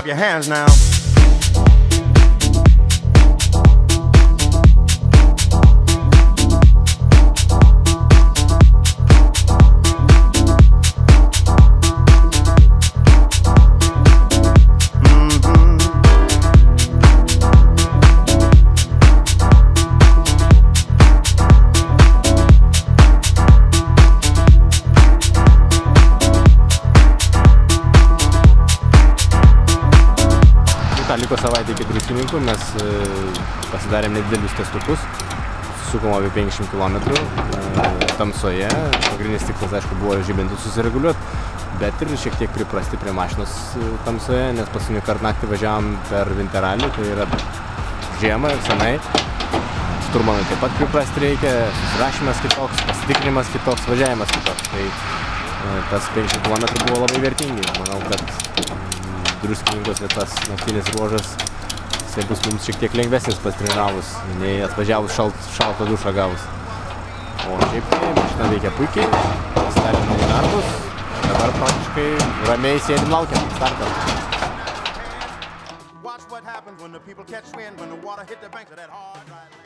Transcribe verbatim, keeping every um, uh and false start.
clap your hands now. Liko savaitė iki druskininkų, mes pasidarėm nedidelius testukus, susukom apie penkiasdešimt kilometrų tamsoje. Pagrindinis tikslas, aišku, buvo žibintus susireguliuoti, bet ir šiek tiek priprasti prie mašinos tamsoje, nes paskutinį kartą naktį važiavom per Vinteralį, tai yra žiemą ir senai. Šturmanui taip pat priprasti reikia, susirašymas kitoks, pasitikrinimas kitoks, važiavimas kitoks. Tai tas penkiasdešimt kilometrų buvo labai vertingi. Manau, kad druskininkose tas naktinis ruožas jisai bus mums šiek tiek lengvesnis pasitreniravus, nei atvažiavus šalt, šaltą dušą gavus. O šiaip tai mašina veikia puikiai, pasidarėm namų darbus, dabar praktiškai ramiai sėdim laukiam startą. Watch what happens when the people catch wind, when the water hit the banks of that hard, right?